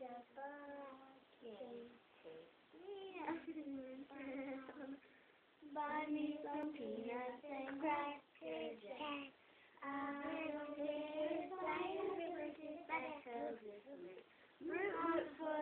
Buy me some peanuts and crackers, Jack. I don't care if I ever get back 'cause it's root for